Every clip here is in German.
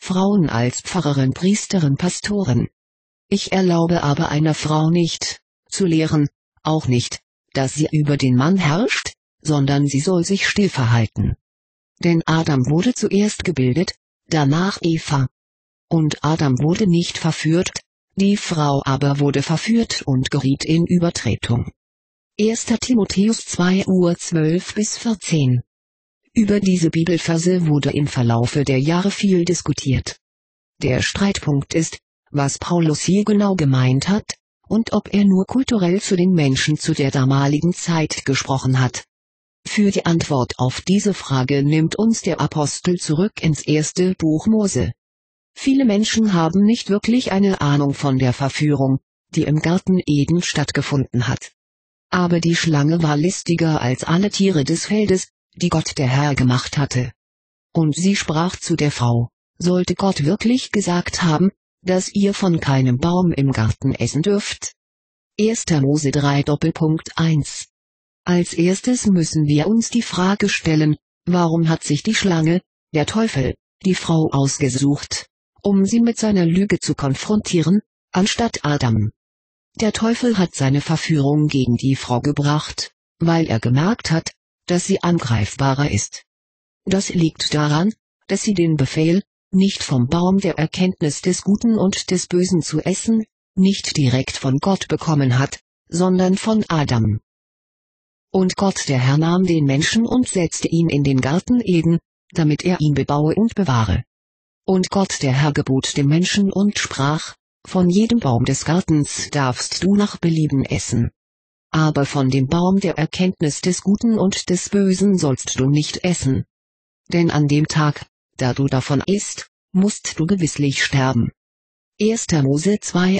Frauen als Pfarrerin, Priesterin, Pastoren. Ich erlaube aber einer Frau nicht, zu lehren, auch nicht, dass sie über den Mann herrscht, sondern sie soll sich still verhalten. Denn Adam wurde zuerst gebildet, danach Eva. Und Adam wurde nicht verführt, die Frau aber wurde verführt und geriet in Übertretung. 1. Timotheus 2:12-14. Über diese Bibelverse wurde im Verlaufe der Jahre viel diskutiert. Der Streitpunkt ist, was Paulus hier genau gemeint hat, und ob er nur kulturell zu den Menschen zu der damaligen Zeit gesprochen hat. Für die Antwort auf diese Frage nimmt uns der Apostel zurück ins erste Buch Mose. Viele Menschen haben nicht wirklich eine Ahnung von der Verführung, die im Garten Eden stattgefunden hat. Aber die Schlange war listiger als alle Tiere des Feldes, die Gott der Herr gemacht hatte. Und sie sprach zu der Frau: Sollte Gott wirklich gesagt haben, dass ihr von keinem Baum im Garten essen dürft? 1. Mose 3:1. Als erstes müssen wir uns die Frage stellen, warum hat sich die Schlange, der Teufel, die Frau ausgesucht, um sie mit seiner Lüge zu konfrontieren, anstatt Adam? Der Teufel hat seine Verführung gegen die Frau gebracht, weil er gemerkt hat, dass sie angreifbarer ist. Das liegt daran, dass sie den Befehl, nicht vom Baum der Erkenntnis des Guten und des Bösen zu essen, nicht direkt von Gott bekommen hat, sondern von Adam. Und Gott der Herr nahm den Menschen und setzte ihn in den Garten Eden, damit er ihn bebaue und bewahre. Und Gott der Herr gebot dem Menschen und sprach: Von jedem Baum des Gartens darfst du nach Belieben essen. Aber von dem Baum der Erkenntnis des Guten und des Bösen sollst du nicht essen. Denn an dem Tag, da du davon isst, musst du gewisslich sterben. 1. Mose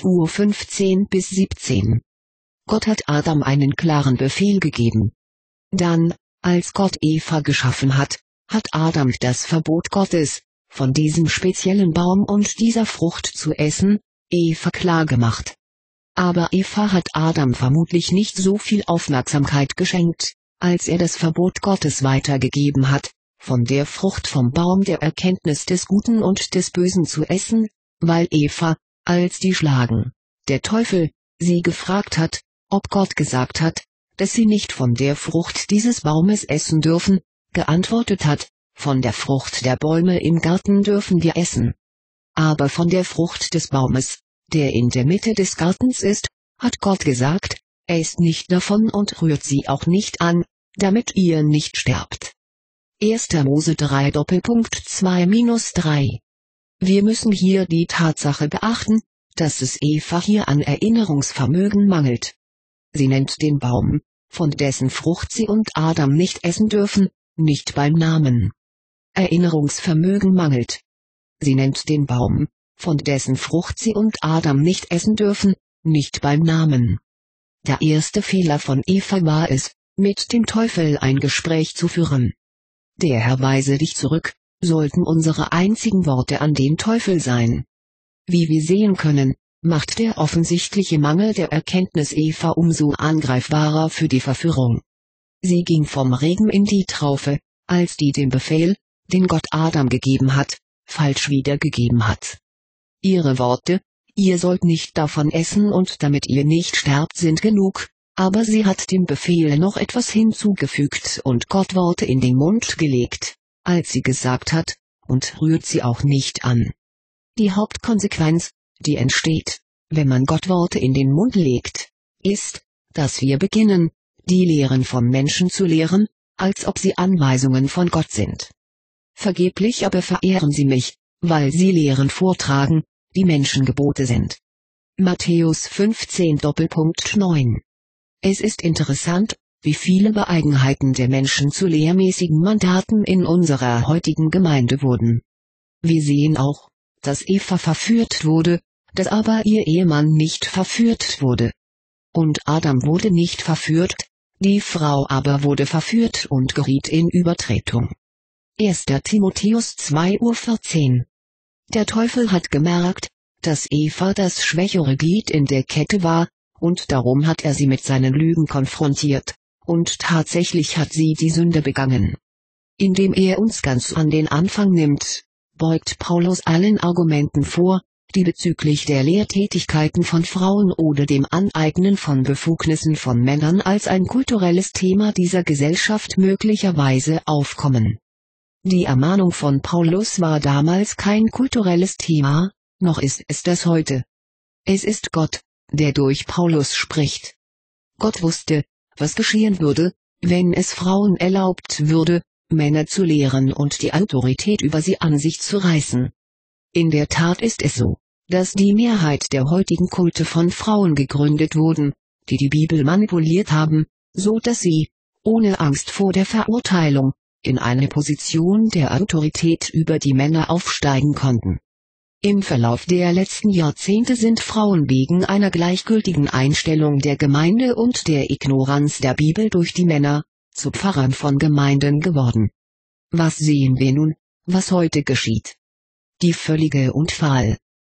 2:15-17. Gott hat Adam einen klaren Befehl gegeben. Dann, als Gott Eva geschaffen hat, hat Adam das Verbot Gottes, von diesem speziellen Baum und dieser Frucht zu essen, Eva klargemacht. Aber Eva hat Adam vermutlich nicht so viel Aufmerksamkeit geschenkt, als er das Verbot Gottes weitergegeben hat, von der Frucht vom Baum der Erkenntnis des Guten und des Bösen zu essen, weil Eva, als die Schlagen, der Teufel, sie gefragt hat, ob Gott gesagt hat, dass sie nicht von der Frucht dieses Baumes essen dürfen, geantwortet hat: Von der Frucht der Bäume im Garten dürfen wir essen. Aber von der Frucht des Baumes, der in der Mitte des Gartens ist, hat Gott gesagt: Esst nicht davon und rührt sie auch nicht an, damit ihr nicht sterbt. 1. Mose 3:2-3. Wir müssen hier die Tatsache beachten, dass es Eva hier an Erinnerungsvermögen mangelt. Sie nennt den Baum, von dessen Frucht sie und Adam nicht essen dürfen, nicht beim Namen. Erinnerungsvermögen mangelt. Sie nennt den Baum, von dessen Frucht sie und Adam nicht essen dürfen, nicht beim Namen. Der erste Fehler von Eva war es, mit dem Teufel ein Gespräch zu führen. Der Herr weise dich zurück, sollten unsere einzigen Worte an den Teufel sein. Wie wir sehen können, macht der offensichtliche Mangel der Erkenntnis Eva umso angreifbarer für die Verführung. Sie ging vom Regen in die Traufe, als die den Befehl, den Gott Adam gegeben hat, falsch wiedergegeben hat. Ihre Worte, ihr sollt nicht davon essen und damit ihr nicht sterbt, sind genug, aber sie hat dem Befehl noch etwas hinzugefügt und Gott Worte in den Mund gelegt, als sie gesagt hat: Und rührt sie auch nicht an. Die Hauptkonsequenz, die entsteht, wenn man Gott Worte in den Mund legt, ist, dass wir beginnen, die Lehren von Menschen zu lehren, als ob sie Anweisungen von Gott sind. Vergeblich aber verehren sie mich, weil sie Lehren vortragen, die Menschengebote sind. Matthäus 15:9. Es ist interessant, wie viele Beeigenheiten der Menschen zu lehrmäßigen Mandaten in unserer heutigen Gemeinde wurden. Wir sehen auch, dass Eva verführt wurde, dass aber ihr Ehemann nicht verführt wurde. Und Adam wurde nicht verführt, die Frau aber wurde verführt und geriet in Übertretung. 1. Timotheus 2:14. Der Teufel hat gemerkt, dass Eva das schwächere Glied in der Kette war, und darum hat er sie mit seinen Lügen konfrontiert, und tatsächlich hat sie die Sünde begangen. Indem er uns ganz an den Anfang nimmt, beugt Paulus allen Argumenten vor, die bezüglich der Lehrtätigkeiten von Frauen oder dem Aneignen von Befugnissen von Männern als ein kulturelles Thema dieser Gesellschaft möglicherweise aufkommen. Die Ermahnung von Paulus war damals kein kulturelles Thema, noch ist es das heute. Es ist Gott, der durch Paulus spricht. Gott wusste, was geschehen würde, wenn es Frauen erlaubt würde, Männer zu lehren und die Autorität über sie an sich zu reißen. In der Tat ist es so, dass die Mehrheit der heutigen Kulte von Frauen gegründet wurden, die die Bibel manipuliert haben, so dass sie, ohne Angst vor der Verurteilung, in eine Position der Autorität über die Männer aufsteigen konnten. Im Verlauf der letzten Jahrzehnte sind Frauen wegen einer gleichgültigen Einstellung der Gemeinde und der Ignoranz der Bibel durch die Männer zu Pfarrern von Gemeinden geworden. Was sehen wir nun, was heute geschieht? Die völlige und falsche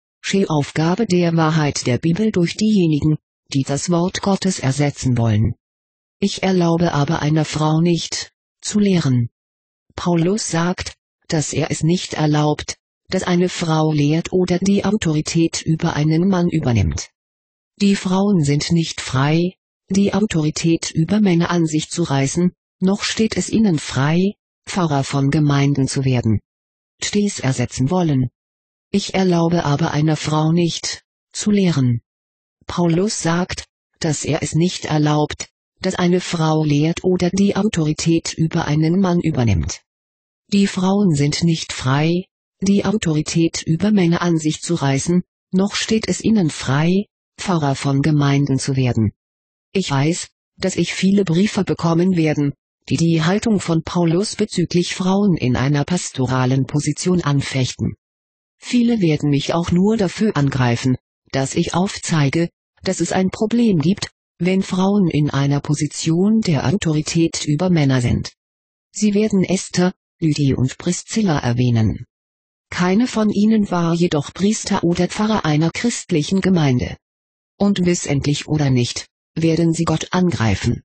Aufgabe der Wahrheit der Bibel durch diejenigen, die das Wort Gottes ersetzen wollen. Ich erlaube aber einer Frau nicht, zu lehren. Paulus sagt, dass er es nicht erlaubt, dass eine Frau lehrt oder die Autorität über einen Mann übernimmt. Die Frauen sind nicht frei, die Autorität über Männer an sich zu reißen, noch steht es ihnen frei, Pfarrer von Gemeinden zu werden. Dies ersetzen wollen. Ich erlaube aber einer Frau nicht, zu lehren. Paulus sagt, dass er es nicht erlaubt, dass eine Frau lehrt oder die Autorität über einen Mann übernimmt. Die Frauen sind nicht frei, die Autorität über Männer an sich zu reißen, noch steht es ihnen frei, Pfarrer von Gemeinden zu werden. Ich weiß, dass ich viele Briefe bekommen werden, die die Haltung von Paulus bezüglich Frauen in einer pastoralen Position anfechten. Viele werden mich auch nur dafür angreifen, dass ich aufzeige, dass es ein Problem gibt, wenn Frauen in einer Position der Autorität über Männer sind. Sie werden Esther, Lydie und Priscilla erwähnen. Keine von ihnen war jedoch Priester oder Pfarrer einer christlichen Gemeinde. Und wissentlich oder nicht, werden sie Gott angreifen.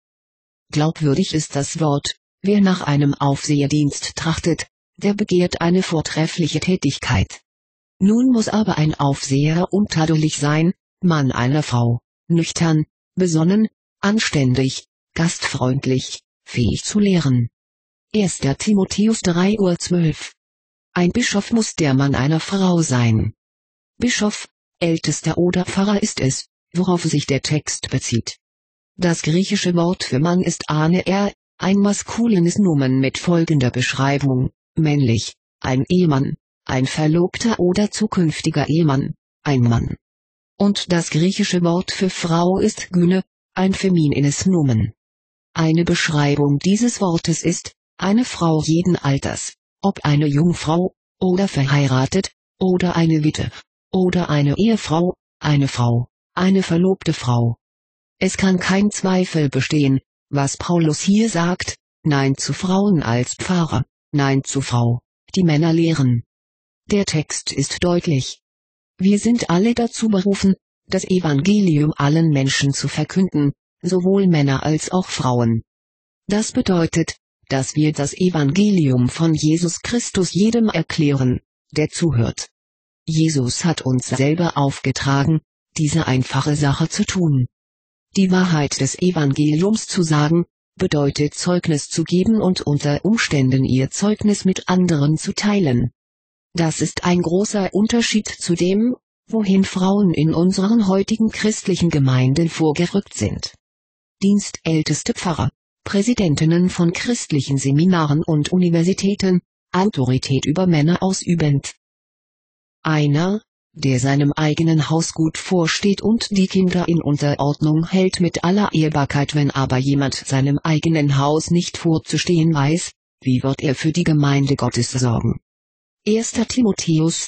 Glaubwürdig ist das Wort, wer nach einem Aufseherdienst trachtet, der begehrt eine vortreffliche Tätigkeit. Nun muss aber ein Aufseher untadelig sein, Mann einer Frau, nüchtern, besonnen, anständig, gastfreundlich, fähig zu lehren. 1. Timotheus 3:12. Ein Bischof muss der Mann einer Frau sein. Bischof, Ältester oder Pfarrer ist es, worauf sich der Text bezieht. Das griechische Wort für Mann ist aner, ein maskulines Nomen mit folgender Beschreibung: männlich, ein Ehemann, ein Verlobter oder zukünftiger Ehemann, ein Mann. Und das griechische Wort für Frau ist gyne, ein feminines Nomen. Eine Beschreibung dieses Wortes ist, eine Frau jeden Alters, ob eine Jungfrau, oder verheiratet, oder eine Witwe, oder eine Ehefrau, eine Frau, eine verlobte Frau. Es kann kein Zweifel bestehen, was Paulus hier sagt: Nein zu Frauen als Pfarrer, nein zu Frau, die Männer lehren. Der Text ist deutlich. Wir sind alle dazu berufen, das Evangelium allen Menschen zu verkünden, sowohl Männer als auch Frauen. Das bedeutet, dass wir das Evangelium von Jesus Christus jedem erklären, der zuhört. Jesus hat uns selber aufgetragen, diese einfache Sache zu tun. Die Wahrheit des Evangeliums zu sagen, bedeutet Zeugnis zu geben und unter Umständen ihr Zeugnis mit anderen zu teilen. Das ist ein großer Unterschied zu dem, wohin Frauen in unseren heutigen christlichen Gemeinden vorgerückt sind. Dienstälteste Pfarrer, Präsidentinnen von christlichen Seminaren und Universitäten, Autorität über Männer ausübend. Einer, der seinem eigenen Haus gut vorsteht und die Kinder in Unterordnung hält mit aller Ehrbarkeit. Wenn aber jemand seinem eigenen Haus nicht vorzustehen weiß, wie wird er für die Gemeinde Gottes sorgen? 1. Timotheus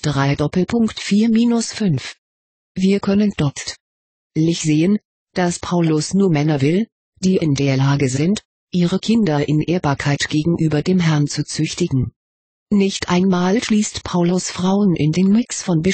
3:4-5. Wir können deutlich sehen, dass Paulus nur Männer will, die in der Lage sind, ihre Kinder in Ehrbarkeit gegenüber dem Herrn zu züchtigen. Nicht einmal schließt Paulus Frauen in den Mix von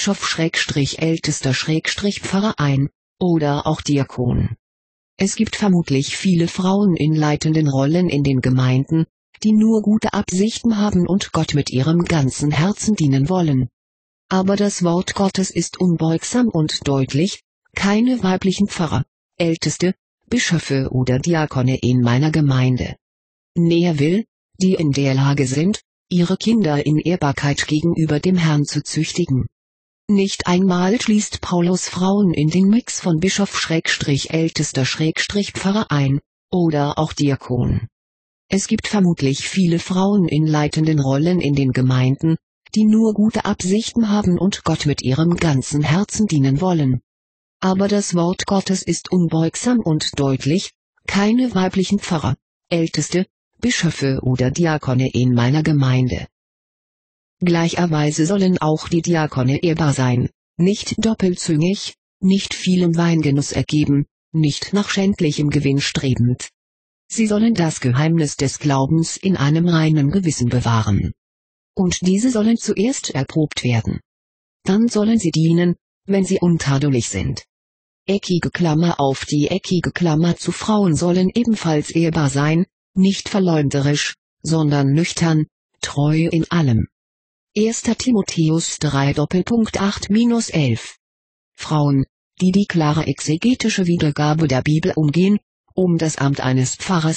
Bischof-Ältester-Pfarrer ein, oder auch Diakon. Es gibt vermutlich viele Frauen in leitenden Rollen in den Gemeinden, die nur gute Absichten haben und Gott mit ihrem ganzen Herzen dienen wollen. Aber das Wort Gottes ist unbeugsam und deutlich: keine weiblichen Pfarrer, Älteste, Bischöfe oder Diakone in meiner Gemeinde. Näher will, die in der Lage sind, ihre Kinder in Ehrbarkeit gegenüber dem Herrn zu züchtigen. Nicht einmal schließt Paulus Frauen in den Mix von Bischof-Ältester-Pfarrer ein, oder auch Diakon. Es gibt vermutlich viele Frauen in leitenden Rollen in den Gemeinden, die nur gute Absichten haben und Gott mit ihrem ganzen Herzen dienen wollen. Aber das Wort Gottes ist unbeugsam und deutlich: keine weiblichen Pfarrer, Älteste, Bischöfe oder Diakone in meiner Gemeinde. Gleicherweise sollen auch die Diakone ehrbar sein, nicht doppelzüngig, nicht vielem Weingenuss ergeben, nicht nach schändlichem Gewinn strebend. Sie sollen das Geheimnis des Glaubens in einem reinen Gewissen bewahren. Und diese sollen zuerst erprobt werden. Dann sollen sie dienen, wenn sie untadelig sind. Eckige Klammer auf die eckige Klammer zu: Frauen sollen ebenfalls ehrbar sein, nicht verleumderisch, sondern nüchtern, treu in allem. 1. Timotheus 3:8-11. Frauen, die die klare exegetische Wiedergabe der Bibel umgehen, um das Amt eines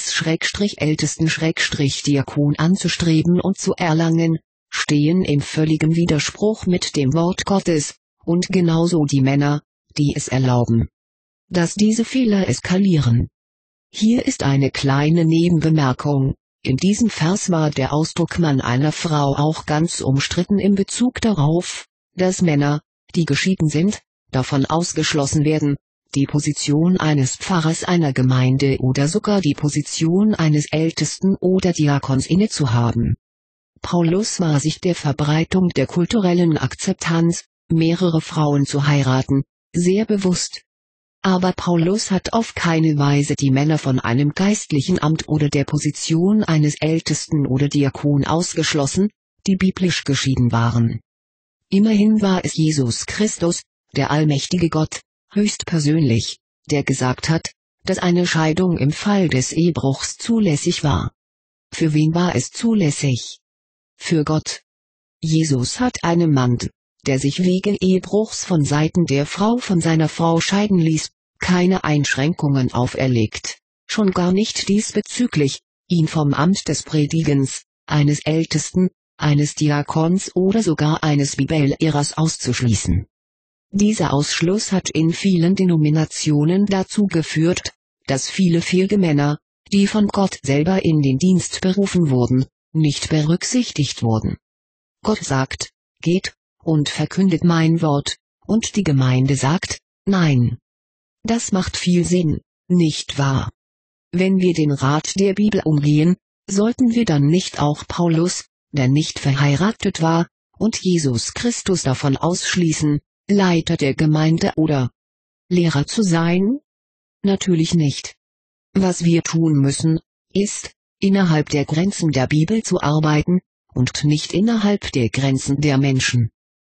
Pfarrers-Ältesten-Diakon anzustreben und zu erlangen, stehen in völligem Widerspruch mit dem Wort Gottes, und genauso die Männer, die es erlauben, dass diese Fehler eskalieren. Hier ist eine kleine Nebenbemerkung: In diesem Vers war der Ausdruck Mann einer Frau auch ganz umstritten in Bezug darauf, dass Männer, die geschieden sind, davon ausgeschlossen werden, die Position eines Pfarrers einer Gemeinde oder sogar die Position eines Ältesten oder Diakons innezuhaben. Paulus war sich der Verbreitung der kulturellen Akzeptanz, mehrere Frauen zu heiraten, sehr bewusst. Aber Paulus hat auf keine Weise die Männer von einem geistlichen Amt oder der Position eines Ältesten oder Diakon ausgeschlossen, die biblisch geschieden waren. Immerhin war es Jesus Christus, der allmächtige Gott, höchstpersönlich, der gesagt hat, dass eine Scheidung im Fall des Ehebruchs zulässig war. Für wen war es zulässig? Für Gott. Jesus hat einem Mann, der sich wegen Ehebruchs von Seiten der Frau von seiner Frau scheiden ließ, keine Einschränkungen auferlegt, schon gar nicht diesbezüglich, ihn vom Amt des Predigens, eines Ältesten, eines Diakons oder sogar eines Bibellehrers auszuschließen. Dieser Ausschluss hat in vielen Denominationen dazu geführt, dass viele fähige Männer, die von Gott selber in den Dienst berufen wurden, nicht berücksichtigt wurden. Gott sagt: Geht und verkündet mein Wort, und die Gemeinde sagt: Nein. Das macht viel Sinn, nicht wahr? Wenn wir den Rat der Bibel umgehen, sollten wir dann nicht auch Paulus, der nicht verheiratet war, und Jesus Christus davon ausschließen, Leiter der Gemeinde oder Lehrer zu sein? Natürlich nicht. Was wir tun müssen, ist, innerhalb der Grenzen der Bibel zu arbeiten, und nicht innerhalb der Grenzen der Menschen.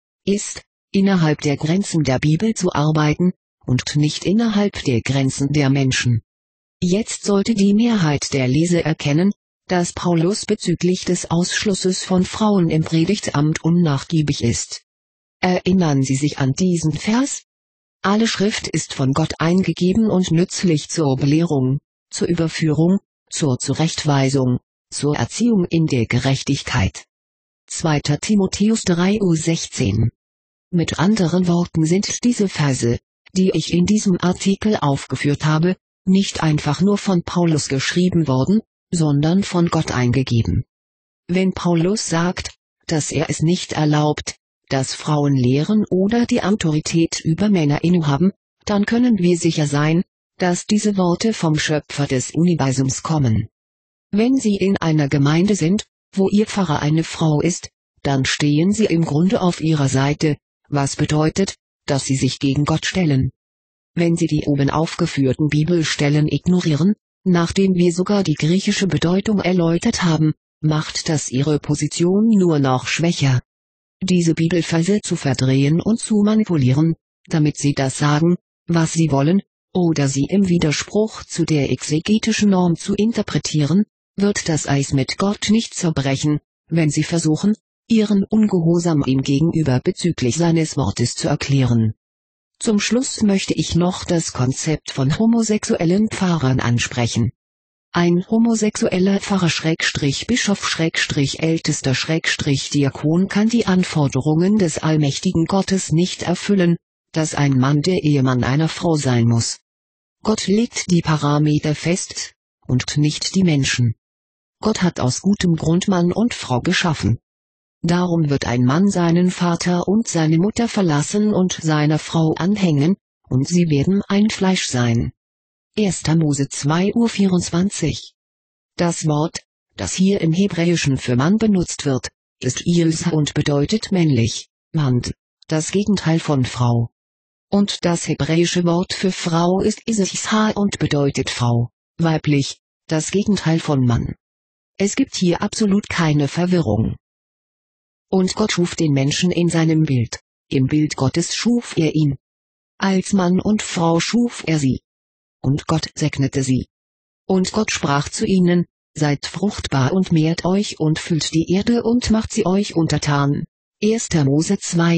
Innerhalb der Grenzen der Bibel zu arbeiten, und nicht innerhalb der Grenzen der Menschen. Jetzt sollte die Mehrheit der Leser erkennen, dass Paulus bezüglich des Ausschlusses von Frauen im Predigtamt unnachgiebig ist. Erinnern Sie sich an diesen Vers? Alle Schrift ist von Gott eingegeben und nützlich zur Belehrung, zur Überführung, zur Zurechtweisung, zur Erziehung in der Gerechtigkeit. 2. Timotheus 3:16. Mit anderen Worten sind diese Verse, die ich in diesem Artikel aufgeführt habe, nicht einfach nur von Paulus geschrieben worden, sondern von Gott eingegeben. Wenn Paulus sagt, dass er es nicht erlaubt, dass Frauen lehren oder die Autorität über Männer innehaben, dann können wir sicher sein, dass diese Worte vom Schöpfer des Universums kommen. Wenn Sie in einer Gemeinde sind, wo Ihr Pfarrer eine Frau ist, dann stehen Sie im Grunde auf ihrer Seite, was bedeutet, dass Sie sich gegen Gott stellen. Wenn Sie die oben aufgeführten Bibelstellen ignorieren, nachdem wir sogar die griechische Bedeutung erläutert haben, macht das Ihre Position nur noch schwächer. Diese Bibelverse zu verdrehen und zu manipulieren, damit Sie das sagen, was Sie wollen, oder sie im Widerspruch zu der exegetischen Norm zu interpretieren, wird das Eis mit Gott nicht zerbrechen, wenn sie versuchen, ihren Ungehorsam ihm gegenüber bezüglich seines Wortes zu erklären. Zum Schluss möchte ich noch das Konzept von homosexuellen Pfarrern ansprechen. Ein homosexueller Pfarrer Bischof Ältester Diakon kann die Anforderungen des allmächtigen Gottes nicht erfüllen, dass ein Mann der Ehemann einer Frau sein muss. Gott legt die Parameter fest, und nicht die Menschen. Gott hat aus gutem Grund Mann und Frau geschaffen. Darum wird ein Mann seinen Vater und seine Mutter verlassen und seiner Frau anhängen, und sie werden ein Fleisch sein. 1. Mose 2:24. Das Wort, das hier im Hebräischen für Mann benutzt wird, ist Ilsa und bedeutet männlich, Mann, das Gegenteil von Frau. Und das hebräische Wort für Frau ist Isisha und bedeutet Frau, weiblich, das Gegenteil von Mann. Es gibt hier absolut keine Verwirrung. Und Gott schuf den Menschen in seinem Bild, im Bild Gottes schuf er ihn. Als Mann und Frau schuf er sie. Und Gott segnete sie. Und Gott sprach zu ihnen, seid fruchtbar und mehrt euch und füllt die Erde und macht sie euch untertan. 1. Mose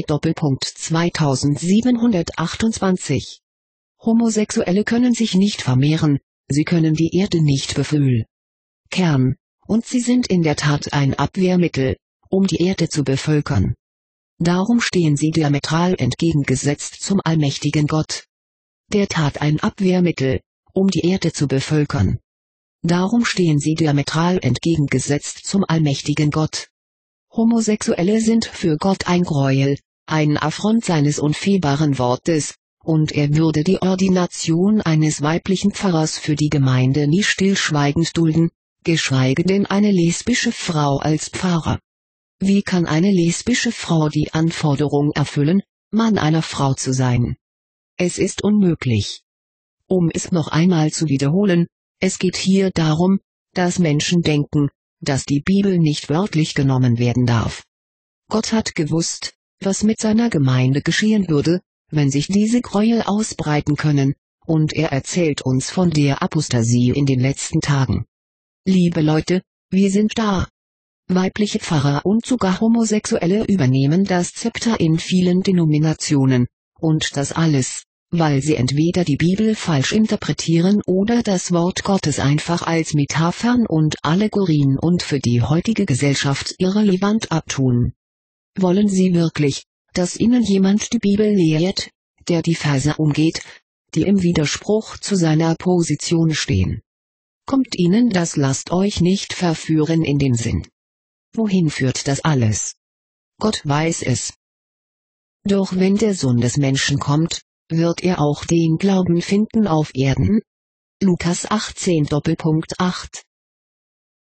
2:2728. Homosexuelle können sich nicht vermehren, sie können die Erde nicht befüllen. Und sie sind in der Tat ein Abwehrmittel, um die Erde zu bevölkern. Darum stehen sie diametral entgegengesetzt zum allmächtigen Gott. Der Tat ein Abwehrmittel, um die Erde zu bevölkern. Darum stehen sie diametral entgegengesetzt zum allmächtigen Gott. Homosexuelle sind für Gott ein Gräuel, ein Affront seines unfehlbaren Wortes, und er würde die Ordination eines weiblichen Pfarrers für die Gemeinde nie stillschweigend dulden, geschweige denn eine lesbische Frau als Pfarrer. Wie kann eine lesbische Frau die Anforderung erfüllen, Mann einer Frau zu sein? Es ist unmöglich. Um es noch einmal zu wiederholen, es geht hier darum, dass Menschen denken, dass die Bibel nicht wörtlich genommen werden darf. Gott hat gewusst, was mit seiner Gemeinde geschehen würde, wenn sich diese Gräuel ausbreiten können, und er erzählt uns von der Apostasie in den letzten Tagen. Liebe Leute, wir sind da. Weibliche Pfarrer und sogar Homosexuelle übernehmen das Zepter in vielen Denominationen, und das alles, weil sie entweder die Bibel falsch interpretieren oder das Wort Gottes einfach als Metaphern und Allegorien und für die heutige Gesellschaft irrelevant abtun. Wollen Sie wirklich, dass Ihnen jemand die Bibel lehrt, der die Verse umgeht, die im Widerspruch zu seiner Position stehen? Kommt Ihnen das lasst euch nicht verführen in den Sinn. Wohin führt das alles? Gott weiß es. Doch wenn der Sohn des Menschen kommt, wird er auch den Glauben finden auf Erden? Lukas 18:8